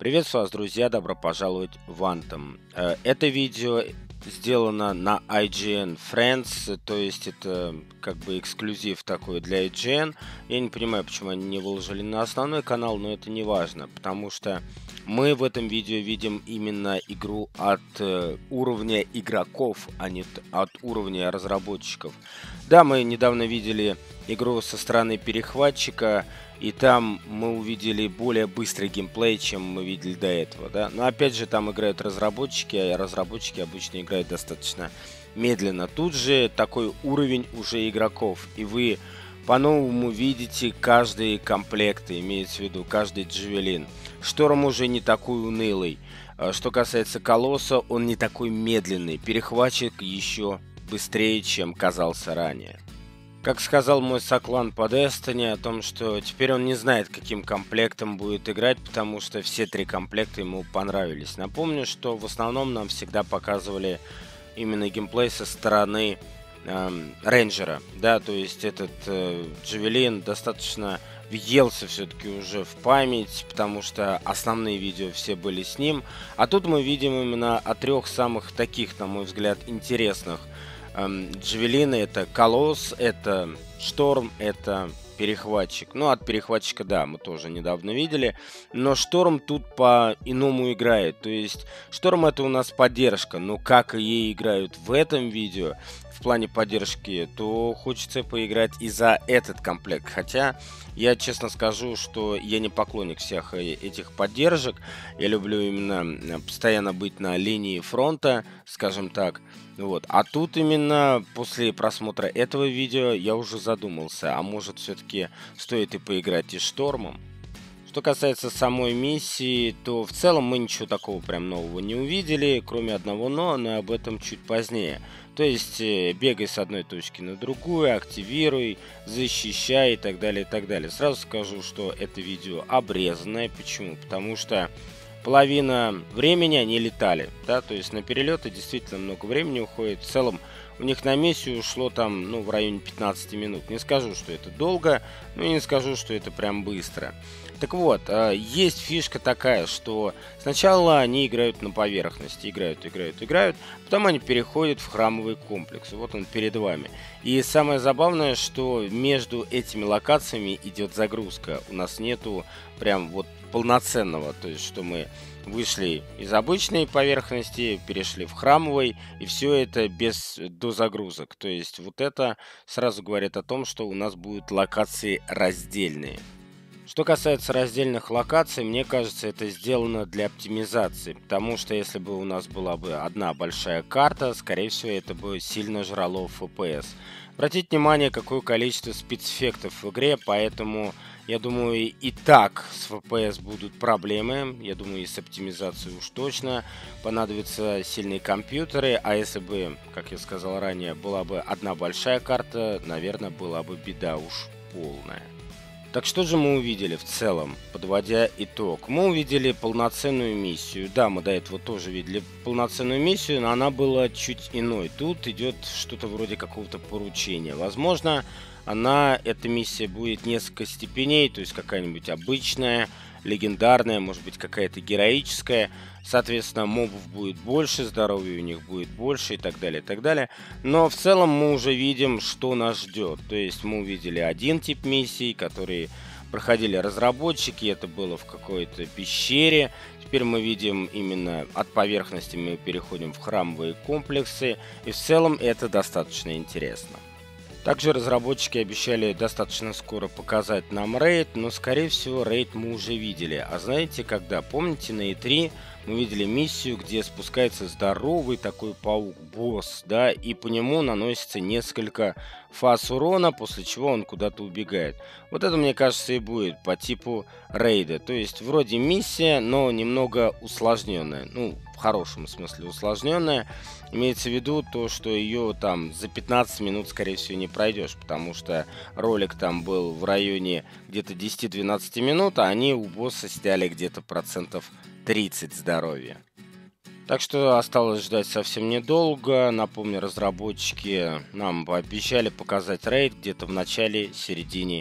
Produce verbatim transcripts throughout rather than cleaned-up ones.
Приветствую вас, друзья! Добро пожаловать в Anthem. Э, Это видео сделано на ай джи эн Friends, то есть это как бы эксклюзив такой для ай джи эн. Я не понимаю, почему они не выложили на основной канал, но это не важно, потому что мы в этом видео видим именно игру от э, уровня игроков, а не т- от уровня разработчиков. Да, мы недавно видели игру со стороны перехватчика, и там мы увидели более быстрый геймплей, чем мы видели до этого, да. Но опять же, там играют разработчики, а разработчики обычно играют достаточно медленно. Тут же такой уровень уже игроков, и вы по-новому видите каждый комплект, имеется в виду каждый джавелин. Шторм уже не такой унылый. А Что касается Колосса, он не такой медленный. Перехватчик еще быстрее, чем казался ранее. Как сказал мой соклан по Destiny о том, что теперь он не знает, каким комплектом будет играть, потому что все три комплекта ему понравились. Напомню, что в основном нам всегда показывали именно геймплей со стороны эм, рейнджера, да, то есть этот э, Джавелин достаточно въелся все-таки уже в память, потому что основные видео все были с ним, а тут мы видим именно о трех самых таких, на мой взгляд, интересных эм, Джавелины. Это Колосс, это Шторм, это перехватчик. Ну, от перехватчика, да, мы тоже недавно видели. Но Шторм тут по-иному играет. То есть Шторм это у нас поддержка. Но как ей играют в этом видео, в плане поддержки, то хочется поиграть и за этот комплект. Хотя я честно скажу, что я не поклонник всех э- этих поддержек. Я люблю именно э, постоянно быть на линии фронта, скажем так. Вот. А тут именно после просмотра этого видео я уже задумался, а может все-таки стоит и поиграть и Штормом. Что касается самой миссии, то в целом мы ничего такого прям нового не увидели, кроме одного но, но об этом чуть позднее. То есть э, бегай с одной точки на другую, активируй, защищай и так далее, и так далее. Сразу скажу, что это видео обрезанное. Почему? Потому что половина времени они летали, да, то есть на перелеты действительно много времени уходит. В целом у них на миссию ушло там, ну, в районе пятнадцати минут. Не скажу, что это долго, но и не скажу, что это прям быстро. Так вот, э, есть фишка такая, что сначала они играют на поверхности, играют, играют, играют, потом они переходят в храмовый комплекс. Вот он перед вами. И самое забавное, что между этими локациями идет загрузка. У нас нету прям вот полноценного, то есть что мы вышли из обычной поверхности, перешли в храмовый, и все это без дозагрузок. То есть вот это сразу говорит о том, что у нас будут локации раздельные. Что касается раздельных локаций, мне кажется, это сделано для оптимизации, потому что если бы у нас была бы одна большая карта, скорее всего, это бы сильно жрало эф пи эс. Обратите внимание, какое количество спецэффектов в игре, поэтому я думаю, и так с эф пи эс будут проблемы. Я думаю, и с оптимизацией уж точно понадобятся сильные компьютеры, а если бы, как я сказал ранее, была бы одна большая карта, наверное, была бы беда уж полная. Так что же мы увидели в целом, подводя итог? Мы увидели полноценную миссию. Да, мы до этого тоже видели полноценную миссию, но она была чуть иной. Тут идет что-то вроде какого-то поручения. Возможно, она, эта миссия будет несколько степеней, то есть какая-нибудь обычная, легендарная, может быть какая-то героическая. Соответственно, мобов будет больше, здоровья у них будет больше и так далее, и так далее. Но в целом мы уже видим, что нас ждет. То есть мы увидели один тип миссий, которые проходили разработчики, это было в какой-то пещере. Теперь мы видим именно от поверхности мы переходим в храмовые комплексы. И в целом это достаточно интересно. Также разработчики обещали достаточно скоро показать нам рейд, но скорее всего рейд мы уже видели. А знаете когда? Помните, на и три мы видели миссию, где спускается здоровый такой паук-босс, да, и по нему наносится несколько фаз урона, после чего он куда-то убегает. Вот это, мне кажется, и будет по типу рейда. То есть вроде миссия, но немного усложненная. Ну, в хорошем смысле усложненная. Имеется в виду то, что ее там за пятнадцать минут, скорее всего, не пройдешь, потому что ролик там был в районе где-то десяти-двенадцати минут, а они у босса сняли где-то процентов тридцать здоровья. Так что осталось ждать совсем недолго. Напомню, разработчики нам пообещали показать рейд где-то в начале-середине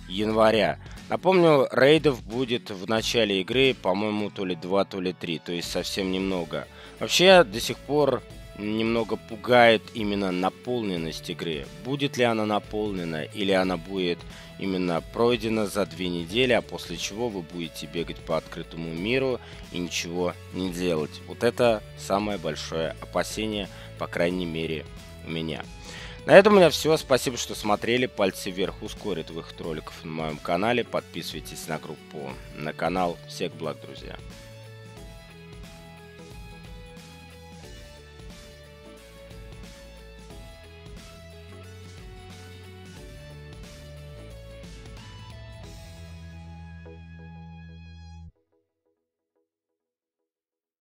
января. Напомню, рейдов будет в начале игры, по-моему, то ли два, то ли три, то есть совсем немного. Вообще, до сих пор немного пугает именно наполненность игры. Будет ли она наполнена, или она будет именно пройдена за две недели, а после чего вы будете бегать по открытому миру и ничего не делать. Вот это самое большое опасение, по крайней мере, у меня. На этом у меня все. Спасибо, что смотрели. Пальцы вверх ускорит выход роликов на моем канале. Подписывайтесь на группу, на канал. Всех благ, друзья.